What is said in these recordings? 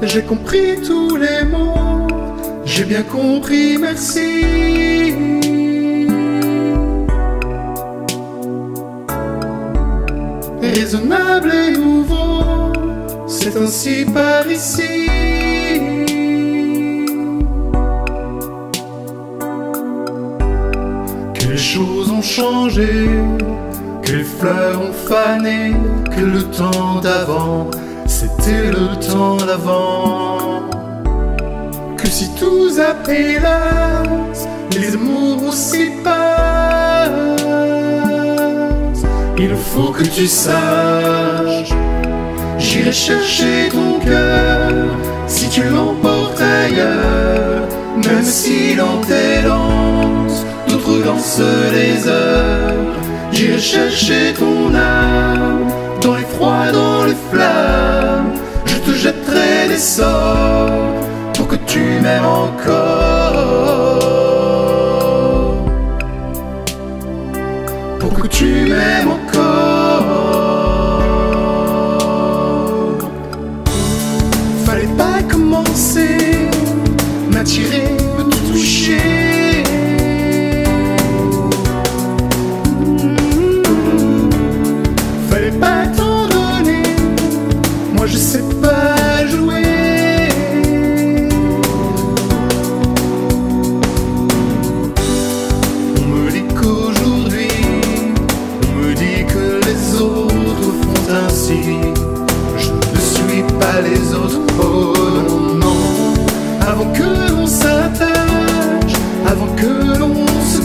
J'ai compris tous les mots, j'ai bien compris, merci. Raisonnable et nouveau, c'est ainsi par ici. Que les choses ont changé, que les fleurs ont fané, que le temps d'avant, c'était le temps d'avant. Que si tous après l'as, les amours aussi passent. Il faut que tu saches, j'irai chercher ton cœur si tu l'emportes ailleurs. Même si dans tes danses, d'autres dansent les heures. J'irai chercher ton âme, dans les froids, dans les flammes. Je te jetterai des sorts pour que tu m'aimes encore. Pour que tu m'aimes encore. Fallait pas commencer, m'attirer, me toucher. Fallait pas t'en donner, moi je sais pas jouer. On me dit qu'aujourd'hui, on me dit que les autres font ainsi. Je ne suis pas les autres, oh non, non. Avant que l'on s'attache, avant que l'on se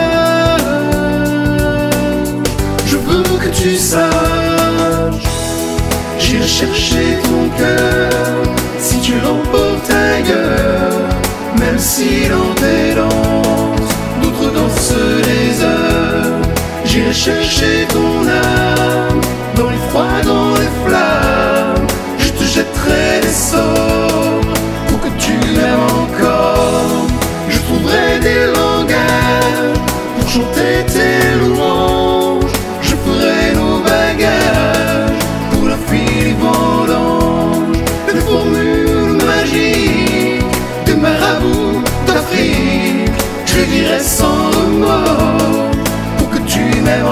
gâche, je veux que tu saches, j'irai chercher ton cœur si tu l'emportes ailleurs. Même si dans tes danses, d'autres dansent les heures. J'irai chercher ton âme, dans les froids, dans les flammes. Je te jetterai des sorts pour que tu m'aimes encore. Je trouverai des langages pour chanter tes louanges. Je ferai nos bagages pour l'infini vendange. Des formules magiques, des marabouts d'Afrique. Je les dirai sans remords pour que tu m'aimes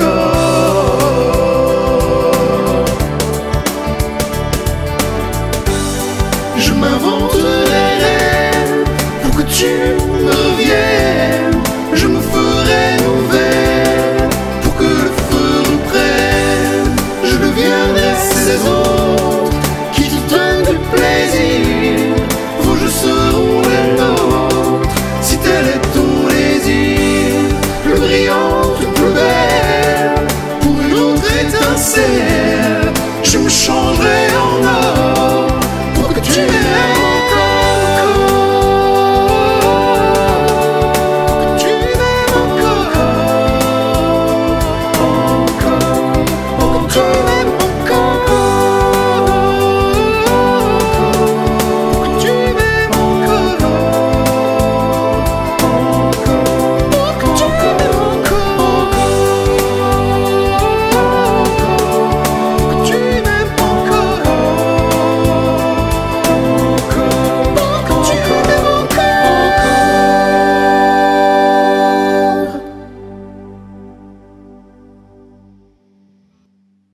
encore. Je m'inventerai des rêves pour que tu me reviennes. Je me ferai nouvelle pour que le feu reprenne. Je deviendrai ces autres qui te donnent du plaisir. Vos jeux seront les nôtres si tel est ton désir. Plus brillante, plus belle, pour une autre étincelle.